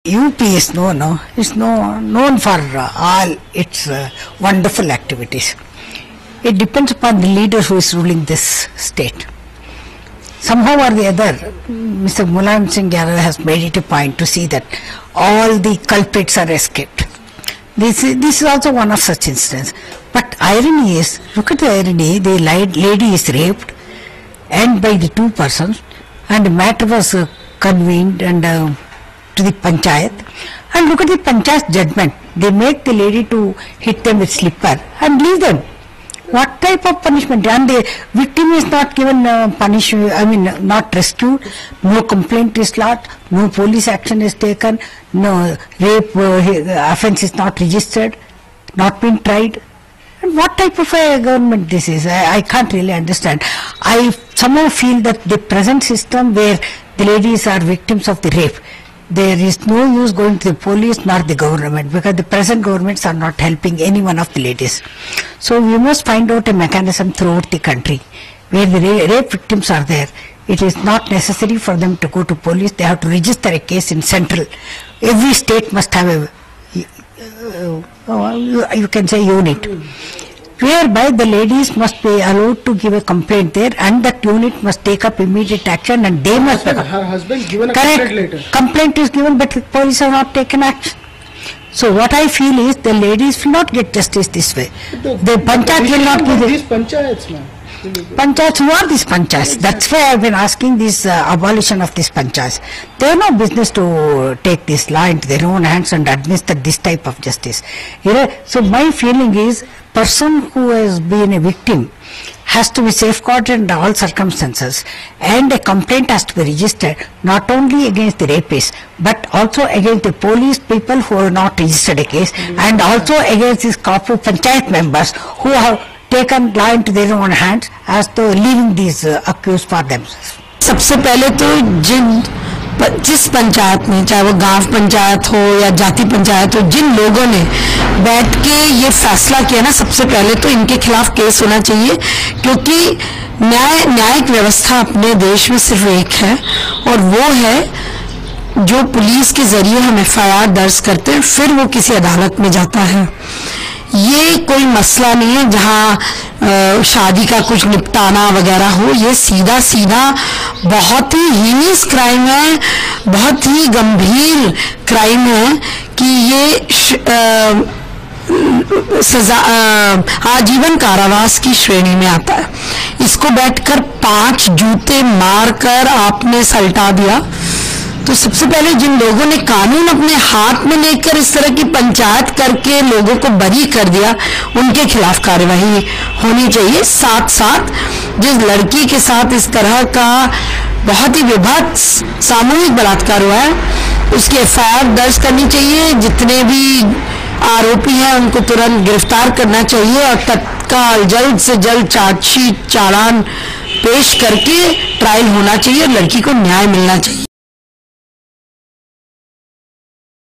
UP is known for all its wonderful activities. It depends upon the leader who is ruling this state. Somehow or the other, Mr. Mulayam Singh Yadav has made it a point to see that all the culprits are escaped. This is also one of such instances. But irony is, look at the irony, the lady is raped and by the two persons, and the matter was convened and to the panchayat, and look at the panchayat judgment. They make the lady to hit them with slipper and leave them. What type of punishment? And the victim is not given not rescued, no complaint is lodged, no police action is taken, no rape offence is not registered, not been tried. And what type of a government this is? I can't really understand. I somehow feel that the present system where the ladies are victims of the rape, there is no use going to the police nor the government, because the present governments are not helping any one of the ladies. So we must find out a mechanism throughout the country where the rape victims are there. It is not necessary for them to go to police. They have to register a case in central. Every state must have you can say unit, whereby the ladies must be allowed to give a complaint there, and that unit must take up immediate action, and they must. Her husband given a complaint later. Complaint is given, but the police have not taken action. So what I feel is the ladies will not get justice this way. The panchayat will not give these panchayats, ma'am. Panchayats, who are these panchayats? That's why I have been asking this abolition of these panchayats. They have no business to take this law into their own hands and administer this type of justice. So my feeling is, person who has been a victim has to be safeguarded under all circumstances, and a complaint has to be registered not only against the rapist but also against the police people who have not registered a case, and also against these Hapur panchayat members who have taken law into their own hands as to leaving these accused for themselves. सबसे पहले तो जिस पंचायत में, चाहे वो गांव पंचायत हो या जाति पंचायत हो, जिन लोगों ने बैठ के ये फैसला किया ना, सबसे पहले तो इनके खिलाफ केस होना चाहिए, क्योंकि न्यायिक व्यवस्था अपने देश में सिर्फ एक है, और वो है जो पुलिस के जरिए हम FIR दर्ज करते हैं, फिर वो किसी अदालत में जाता है। ये कोई मसला नहीं है जहां शादी का कुछ निपटाना वगैरह हो। ये सीधा सीधा बहुत ही हीनियस क्राइम है, बहुत ही गंभीर क्राइम है कि ये सजा आजीवन कारावास की श्रेणी में आता है। इसको बैठकर 5 जूते मारकर आपने सल्टा दिया, तो सबसे पहले जिन लोगों ने कानून अपने हाथ में लेकर इस तरह की पंचायत करके लोगों को बरी कर दिया, उनके खिलाफ कार्यवाही होनी चाहिए। साथ साथ जिस लड़की के साथ इस तरह का बहुत ही विभत्स सामूहिक बलात्कार हुआ है, उसकी FIR दर्ज करनी चाहिए। जितने भी आरोपी हैं उनको तुरंत गिरफ्तार करना चाहिए, और तत्काल जल्द से जल्द चार्जशीट चालान पेश करके ट्रायल होना चाहिए, और लड़की को न्याय मिलना चाहिए।